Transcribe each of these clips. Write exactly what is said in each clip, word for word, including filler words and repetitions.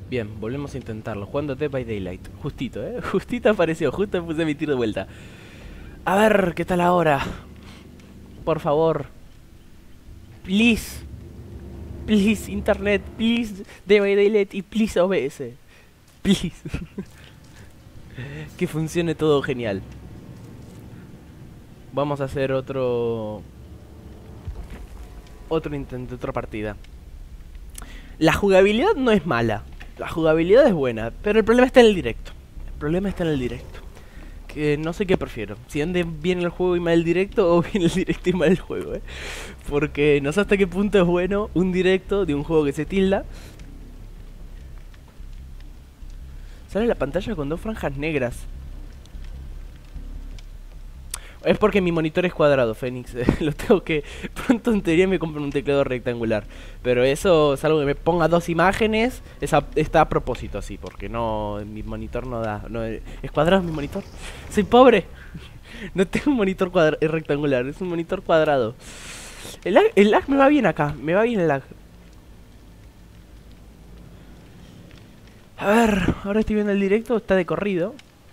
Bien, volvemos a intentarlo. Jugando Dead by Daylight. Justito, ¿eh? Justito apareció. Justo puse mi tiro de vuelta. A ver, ¿qué tal ahora? Por favor. Please. Please, internet. Please, Dead by Daylight. Y please, O B S. Please. Que funcione todo genial. Vamos a hacer otro... Otro intento, otra partida. La jugabilidad no es mala. La jugabilidad es buena, pero el problema está en el directo. El problema está en el directo. Que no sé qué prefiero. Si ande bien el juego y mal el directo, o bien el directo y mal el juego, ¿eh? Porque no sé hasta qué punto es bueno un directo de un juego que se tilda. Sale la pantalla con dos franjas negras. Es porque mi monitor es cuadrado, Fénix. Lo tengo que... Pronto en teoría me compro un teclado rectangular. Pero eso es algo que me ponga dos imágenes. Esa, está a propósito así, porque no... Mi monitor no da... No, es cuadrado mi monitor. Soy pobre. No tengo un monitor cuadra, rectangular, es un monitor cuadrado. El lag, el lag me va bien acá. Me va bien el lag. A ver, ahora estoy viendo el directo. Está de corrido.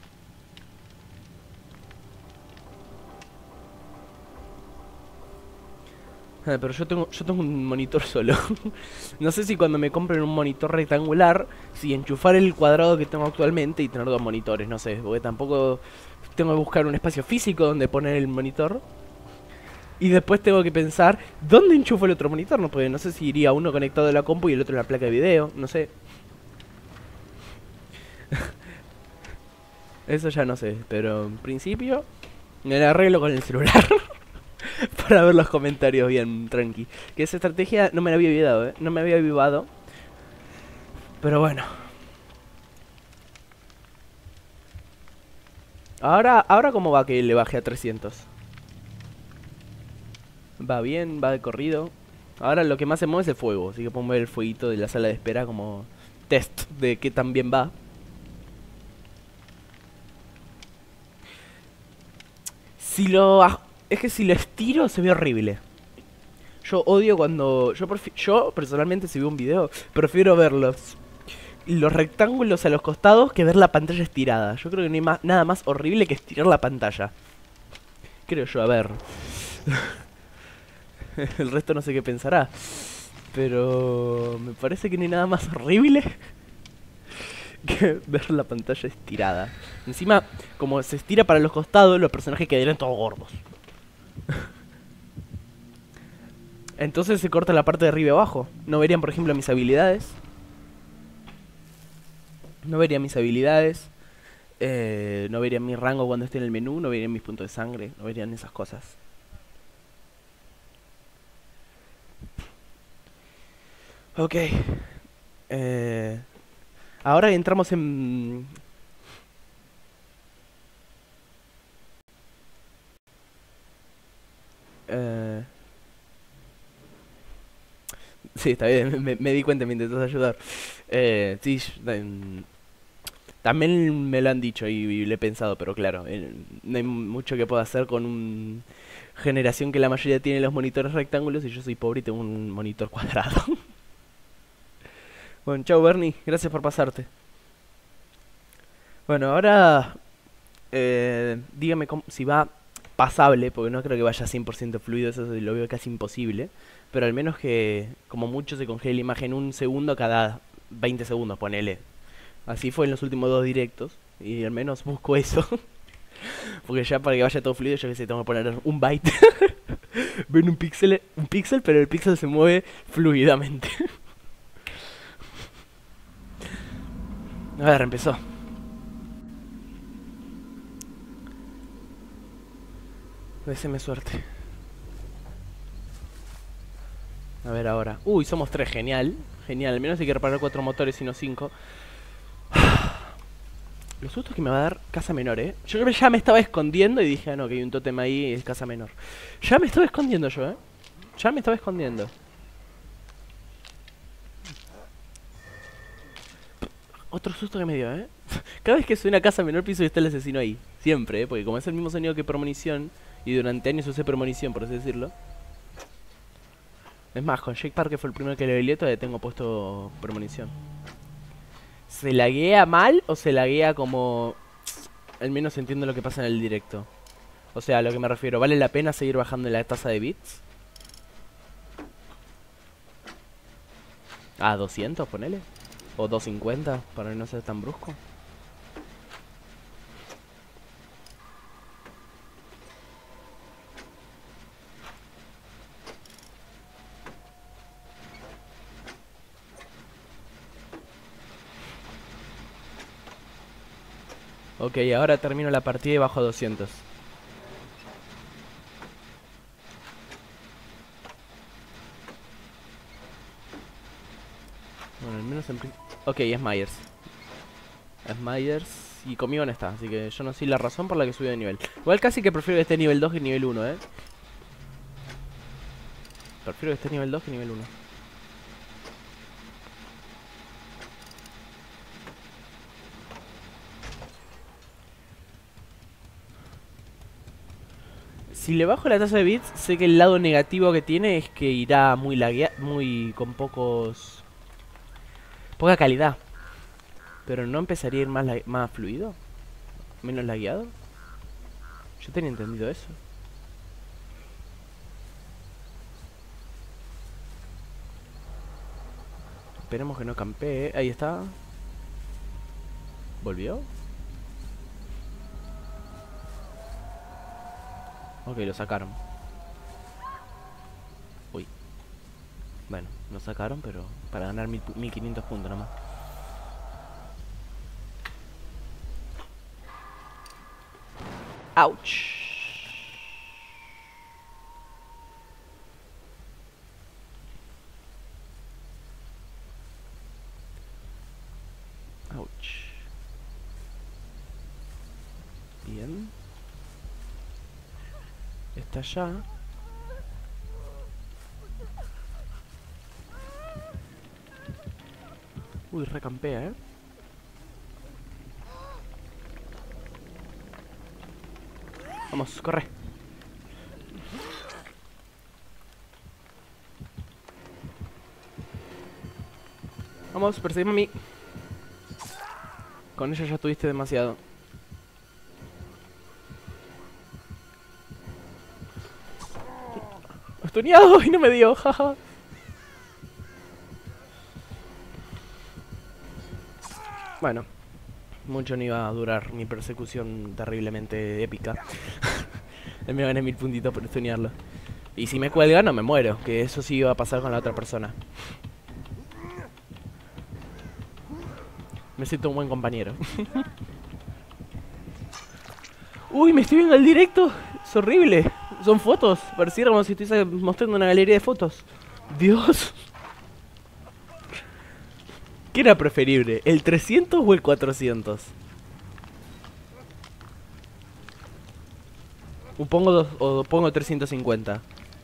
Ah, pero yo tengo, yo tengo un monitor solo. No sé si cuando me compren un monitor rectangular, si enchufar el cuadrado que tengo actualmente y tener dos monitores, no sé, porque tampoco tengo que buscar un espacio físico donde poner el monitor. Y después tengo que pensar, ¿dónde enchufo el otro monitor? No, porque no sé si iría uno conectado a la compu y el otro a la placa de video, no sé. Eso ya no sé, pero en principio me la arreglo con el celular. Para ver los comentarios bien tranqui. Que esa estrategia no me la había olvidado, ¿eh? No me había avivado. Pero bueno. Ahora, ahora ¿cómo va que le baje a trescientos? Va bien, va de corrido. Ahora lo que más se mueve es el fuego. Así que podemos ver el fueguito de la sala de espera como test de qué tan bien va. Si lo... Es que si lo estiro se ve horrible. Yo odio cuando... Yo, yo personalmente si veo un video prefiero ver los, los rectángulos a los costados que ver la pantalla estirada. Yo creo que no hay más, nada más horrible que estirar la pantalla. Creo yo, a ver. El resto no sé qué pensará. Pero me parece que no hay nada más horrible que ver la pantalla estirada. Encima, como se estira para los costados, los personajes quedarían todos gordos. Entonces se corta la parte de arriba y abajo. No verían, por ejemplo, mis habilidades. No verían mis habilidades. Eh, no verían mi rango cuando esté en el menú. No verían mis puntos de sangre. No verían esas cosas. Ok. Eh, ahora entramos en... Eh... Sí, está bien, me, me di cuenta, me intentas ayudar. Eh, sí, eh, también me lo han dicho y, y lo he pensado, pero claro, eh, no hay mucho que pueda hacer con una generación que la mayoría tiene los monitores rectángulos y yo soy pobre y tengo un monitor cuadrado. Bueno, chao Bernie, gracias por pasarte. Bueno, ahora eh, dígame cómo, si va pasable, porque no creo que vaya cien por ciento fluido, eso lo veo casi imposible. Pero al menos que, como mucho, se congele la imagen un segundo cada veinte segundos, ponele. Así fue en los últimos dos directos. Y al menos busco eso. Porque ya para que vaya todo fluido, yo que sé, tengo que poner un byte. Ven un píxel, un píxel, pero el píxel se mueve fluidamente. A ver, empezó. Deseame suerte. A ver ahora. Uy, somos tres, genial. Genial, al menos hay que reparar cuatro motores y no cinco. Los sustos que me va a dar casa menor, eh. Yo creo que ya me estaba escondiendo y dije, ah, no, que hay un tótem ahí y es casa menor. Ya me estaba escondiendo yo, eh. Ya me estaba escondiendo. Otro susto que me dio, eh. Cada vez que suena casa menor pienso que está el asesino ahí. Siempre, eh. Porque como es el mismo sonido que premonición, y durante años usé premonición, por así decirlo. Es más, con Jake Parker fue el primero que le todavía tengo puesto premonición. ¿Se laguea mal o se laguea como... Al menos entiendo lo que pasa en el directo? O sea, a lo que me refiero, ¿vale la pena seguir bajando la tasa de bits? Ah, doscientos, ponele. O doscientos cincuenta, para no ser tan brusco. Ok, ahora termino la partida y bajo a doscientos. Bueno, al menos en... Ok, es Myers. Es Myers y conmigo no está, así que yo no sé la razón por la que subió de nivel. Igual casi que prefiero que esté nivel dos que nivel uno, eh. Prefiero que esté nivel dos que nivel uno. Si le bajo la tasa de bits, sé que el lado negativo que tiene es que irá muy laguea... muy... con pocos... poca calidad. Pero ¿no empezaría a ir más, la... más fluido? ¿Menos lagueado? Yo tenía entendido eso. Esperemos que no campee. Ahí está. ¿Volvió? Ok, lo sacaron. Uy. Bueno, lo sacaron, pero para ganar mil, mil quinientos puntos nomás. Ouch. Ouch. Bien. Está allá. Uy, recampea, eh. Vamos, corre. Vamos, perseguime a mí. Con ella ya tuviste demasiado. Estuneado y no me dio, jaja. Bueno, mucho no iba a durar mi persecución terriblemente épica. Me gané mil puntitos por estunearlo. Y si me cuelga no me muero, que eso sí iba a pasar con la otra persona. Me siento un buen compañero. Uy, me estoy viendo el directo. Es horrible. Son fotos. Pareciera como si estuviese mostrando una galería de fotos. Dios. ¿Qué era preferible? ¿El trescientos o el cuatrocientos? O pongo, dos, o pongo trescientos cincuenta.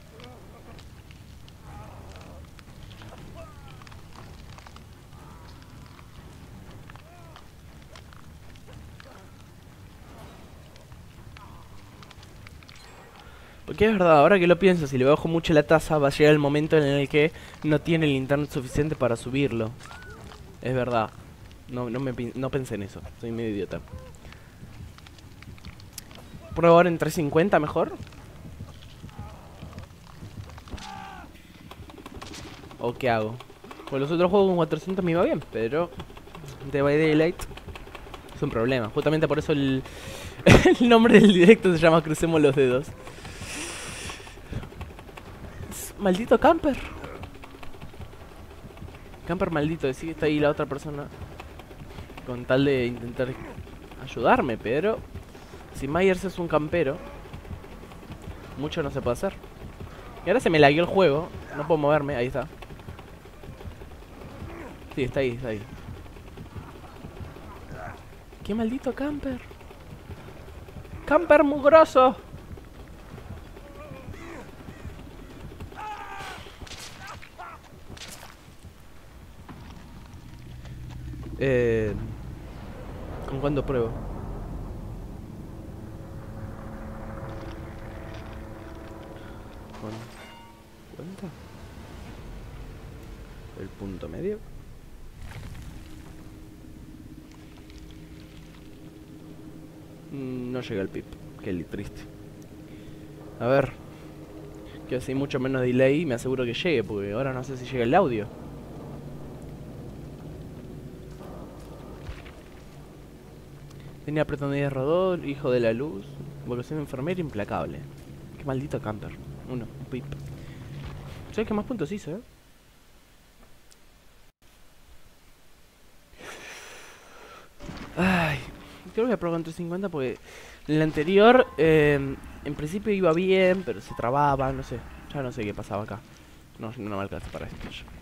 Porque es verdad, ahora que lo pienso, si le bajo mucho la tasa, va a llegar el momento en el que no tiene el internet suficiente para subirlo. Es verdad. No, no, me, no pensé en eso. Soy medio idiota. ¿Pruebo ahora en trescientos cincuenta mejor? ¿O qué hago? Pues los otros juegos con cuatrocientos me iba bien, pero Dead by Daylight es un problema. Justamente por eso el, el nombre del directo se llama Crucemos los Dedos. Maldito camper. Camper maldito, decir que está ahí la otra persona con tal de intentar ayudarme, pero si Myers es un campero, mucho no se puede hacer. Y ahora se me lagueó el juego, no puedo moverme, ahí está. Sí, está ahí, está ahí. ¡Qué maldito camper! ¡Camper mugroso! Eh, ¿Con cuándo pruebo? ¿Con cuenta? ¿El punto medio? Mm, no llega el pip. Qué li- triste. A ver. Que si hay mucho menos delay me aseguro que llegue, porque ahora no sé si llega el audio. Tenía pretendida rodó, hijo de la luz, vocación enfermera implacable. Qué maldito camper. Uno, un pip. ¿Sabes qué más puntos hizo, eh? Ay, creo que voy a probar con trescientos cincuenta porque en el anterior, eh, en principio iba bien, pero se trababa, no sé. Ya no sé qué pasaba acá. No, no me alcanza para esto ya.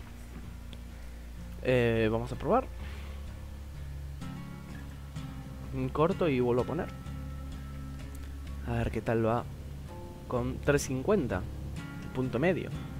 Eh, vamos a probar. Un corto y vuelvo a poner. A ver qué tal va con trescientos cincuenta. Punto medio.